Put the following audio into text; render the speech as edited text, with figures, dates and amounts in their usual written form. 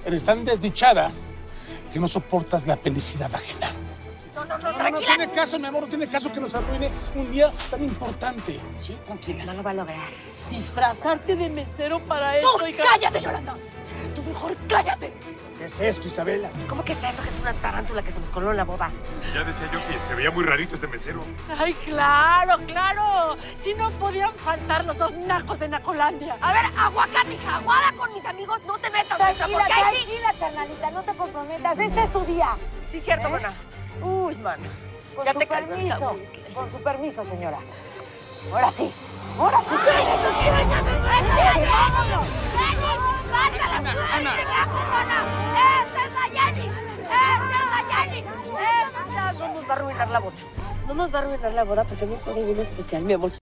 Eres tan desdichada que no soportas la felicidad ajena. No, tranquila. No tiene caso, mi amor, no tiene caso que nos arruine un día tan importante. Sí, tranquila. No lo va a lograr. Disfrazarte de mesero para esto, hija. ¡Cállate, Yolanda! Tú mejor cállate. ¿Qué es esto, Isabela? ¿Cómo que es eso? Que es una tarántula que se nos coló en la boda. Y ya decía yo que se veía muy rarito este mesero. Ay, claro, claro. Si no podían faltar los dos nacos de Nacolandia. A ver, aguacate, hija, aguada con mis amigos, no te metas. Tranquila, porque ahí sí... tranquila, carnalita, no te comprometas. Este es tu día. Sí, cierto, mana. Uy, mana. Con Ya su te calmé, permiso. chavo. Con su permiso, señora. Ahora sí. Ahora sí. ¡Vámonos! ¡Jenny! ¡Cártala! Ana. ¡Esa es la Jenny! ¡Esa es la Jenny! ¡Esa! No nos va a arruinar la boda. No nos va a arruinar la boda porque es un día bien especial, mi amor.